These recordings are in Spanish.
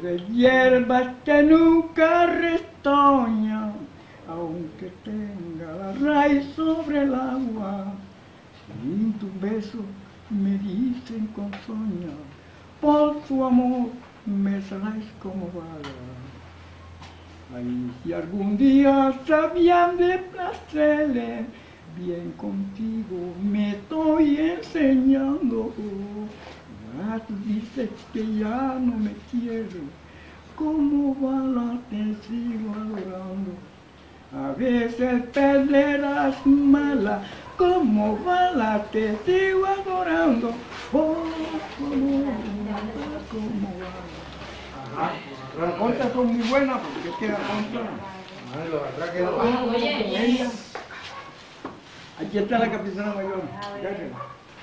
Eres hierbas que nunca retoñan, aunque tenga la raíz sobre el agua. Sin tus besos me dicen con sueño, por tu amor me traes como bala. Ay, si algún día sabían de placeres, bien contigo me estoy enseñando. Ya tú dices que ya no me quieres, como bala te sigo adorando. A veces perderás mala, como bala te sigo adorando. Oh, como bala. Las contas son muy buenas porque es que la contra. Aquí está la capitana mayor. Gracias.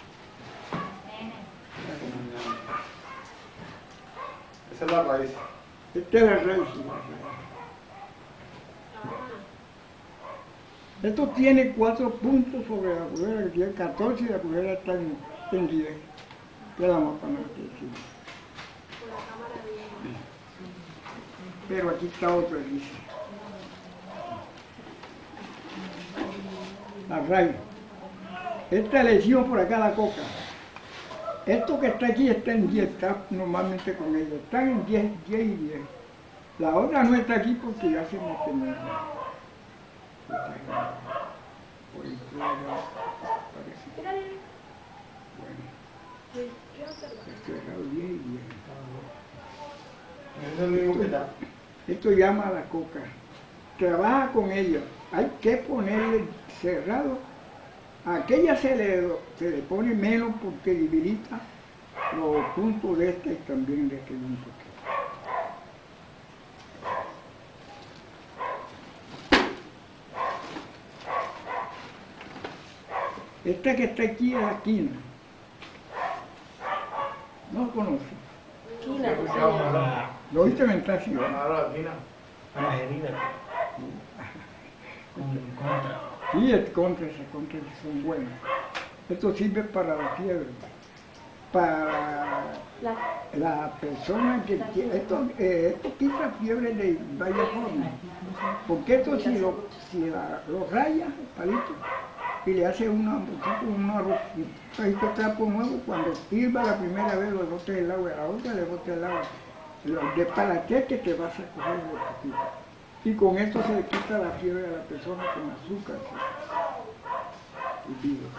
Esa es la raíz. Esta es la raíz. Esto tiene 4 puntos sobre la cubera, que tiene 14 y la cubera está en 10. ¿Qué la vamos a poner aquí? Pero aquí está otro dice. La raíz. Esta le hicimos por acá la coca. Esto que está aquí está en 10, está normalmente con ella. Están en 10, 10 y 10. La otra no está aquí porque ya se me terminó. Por el programa parece. Bueno. Esto es 10 y 10. Es el mismo que está. Esto llama a la coca. Trabaja con ella. Hay que ponerle cerrado. A aquella se le pone menos porque debilita los puntos de este y también de este un poquito. Esta que está aquí es la quina. ¿No lo conoce? Quina, ¿Lo oíste mentar? Sí, ¿verdad? Ahora, Dina. Para las heridas. Contra. Sí, es contra esas son buenas. Esto sirve para la fiebre. Para la persona que tiene, esto quita fiebre de varias formas. Porque esto si lo raya, el palito, y le hace un trapo nuevo, cuando sirva la primera vez lo bote del agua, a la otra le bote el agua. De para qué que te vas a coger de poquito. Y con esto se le quita la fiebre a la persona con azúcar. Y digo,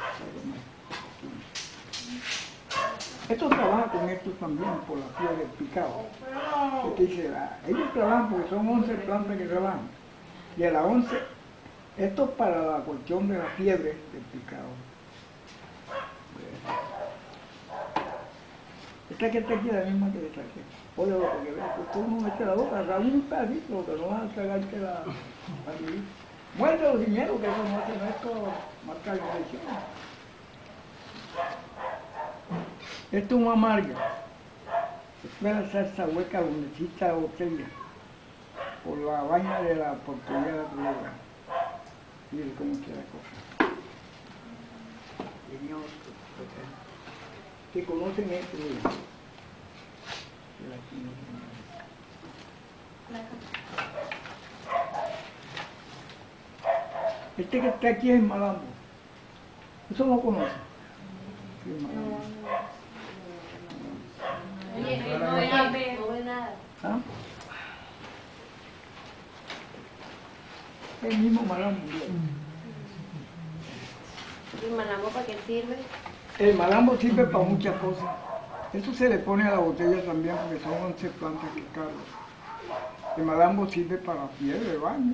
esto trabaja con esto también por la fiebre del picado. Porque dice, ellos trabajan porque son 11 plantas que trabajan. Y a las 11, esto es para la cuestión de la fiebre del picado. Esta que está aquí es la misma que está aquí. Oye, porque veas que tú no metes la boca, agarra un pedacito, que no vas a tragarte la vida. Muerde los dineros, que eso no hace esto, marca la dirección. Esto es una amarga. Esto es la salsa hueca donde existe la botella. Por la vaina de la porquería de la droga. Mire cómo queda la cosa. Señor, que conocen esto, mira. Este que está aquí es el malambo. ¿Eso no lo conoce? Sí, el malambo. no ve nada. ¿Ah? El mismo malambo. ¿Y malambo para qué sirve? El malambo sirve para muchas cosas. Eso se le pone a la botella también porque son 11 plantas que cargan. El malambo sirve para fiebre, baño.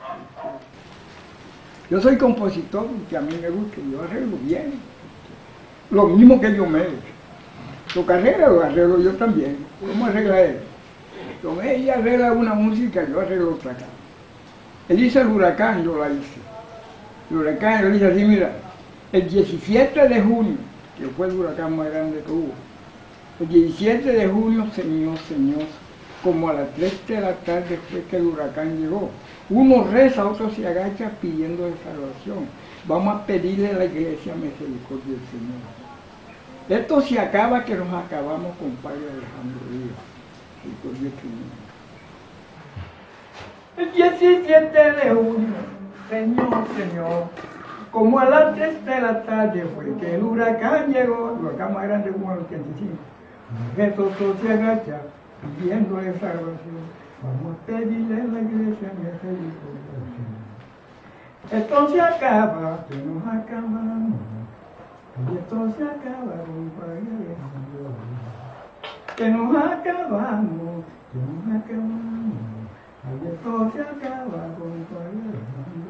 Yo soy compositor porque a mí me gusta, yo arreglo bien. Lo mismo que yo me he hecho. Su carrera lo arreglo yo también. ¿Cómo arregla él? Con ella arregla una música, yo arreglo otra acá. Él hizo el huracán, yo la hice. El huracán, yo le hice así, mira, el 17 de junio, que fue el huracán más grande que hubo, el 17 de junio, señor, como a las 3 de la tarde fue que el huracán llegó. Uno reza, otro se agacha pidiendo salvación. Vamos a pedirle a la iglesia misericordia del Señor. Esto se acaba que nos acabamos con Padre Alejandro Díaz. El 17 de junio, señor, como a las 3 de la tarde fue que el huracán llegó, el huracán más grande como el 85. Jesús se agacha pidiéndole salvación. Vamos a pedirle a la iglesia misericordia. Esto se acaba, que nos acabamos. Y esto se acaba, compadre. Que nos acabamos, que nos acabamos. Y esto se acaba, compadre.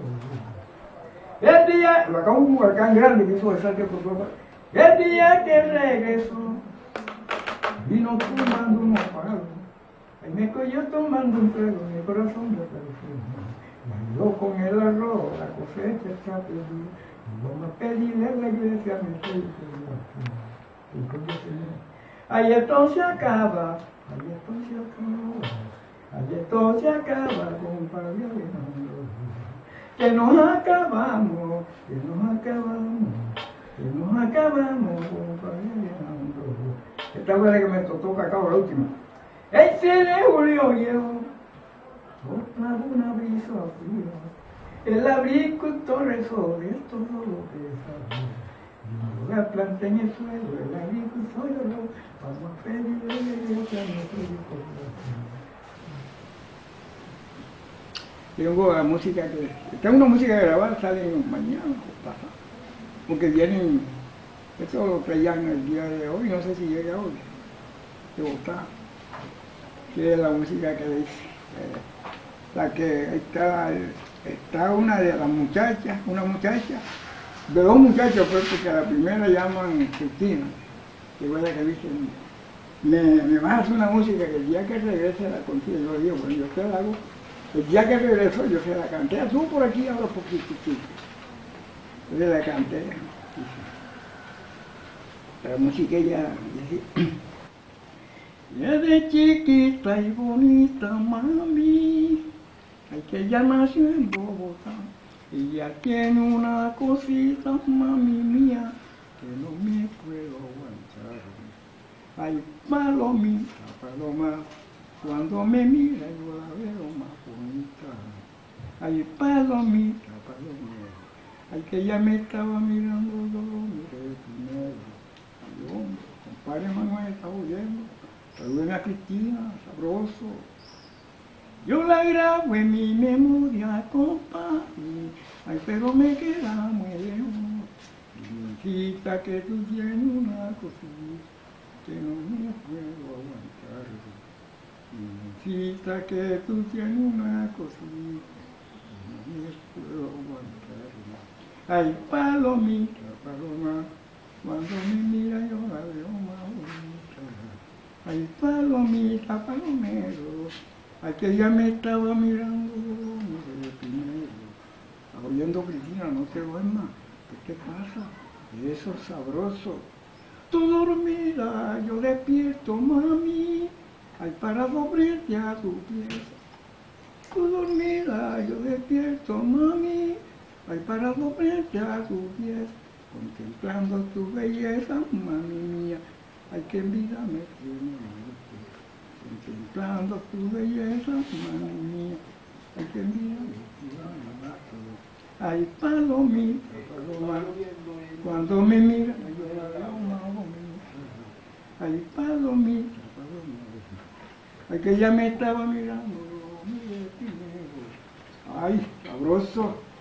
El día, lo acabó un huracán grande que hizo desastre por toda parte. El día que regresó, vino tomando unos palos. Ahí me cogió tomando un trago, mi corazón de perfección. Bailó con el arroz, la cosecha está perdida. Vamos a pedirle a la iglesia misericordia. Ahí esto se acaba, ahí esto se acaba. Ahí esto se acaba, compadre Alejandro. Que nos acabamos, que nos acabamos, que nos acabamos, compadre Alejandro. Esta fue la que me tocó cacao, la última. El 6 de julio llegó, otra una brisa fría. El agricultor rezó, de esto no lo que sabía. Yo la planté en el suelo, el agricultor lloró, vamos a pedirle a la iglesia misericordia. Tengo la música tengo una música grabada, sale mañana o pasado, porque vienen, esto lo traían el día de hoy, no sé si llega hoy, de Bogotá, que es la música que dice, la que está una de las muchachas, de dos muchachos, pues, porque a la primera llaman Cristina, que fue la que dice, me vas a hacer una música que el día que regrese la consigo. Yo digo, bueno, yo te la hago. El día que regresó yo se la canté, tú por aquí ahora poquito. Yo se la canté. La música ella dice, desde chiquita y bonita mami, ay que ella nació en Bogotá, ella tiene una cosita mami mía, que no me puedo aguantar. Ay palomita, paloma, cuando me mira yo la veo más bonita. Ay palomita, palomera, ay que ella me estaba mirando, yo lo miré primero. Ay hombre, compadre Manuel está oyendo, saluden a Cristina, sabroso. Yo la grabo en mi memoria, compadre, ay pero me queda muy lejos. Niñita que tú tienes una cosita que no me puedo aguantar. Niñita que tú tienes una cosita que no me puedo aguantar. Ay palomita, paloma, cuando me mira yo la veo más bonita. Ay palomita, palomero, ay que ella me estaba mirando, mire primero. Estaba oyendo Cristina, no te duermas. ¿Qué te pasa? Eso es sabroso. Tú dormida, yo despierto, mami, ay para doblarte a tu pies. Tú dormida, yo despierto, mami, ay para doblarte a tus pies. Contemplando tu belleza, mami mía, ay que en vida me tiene muerto. Contemplando tu belleza, mami mía, ay que en vida me tiene muerto. Ay palomita, paloma, cuando me mira yo la veo más bonita. Ay palomita, paloma, ay que ella me estaba mirando, mire primero. Ay, sabroso.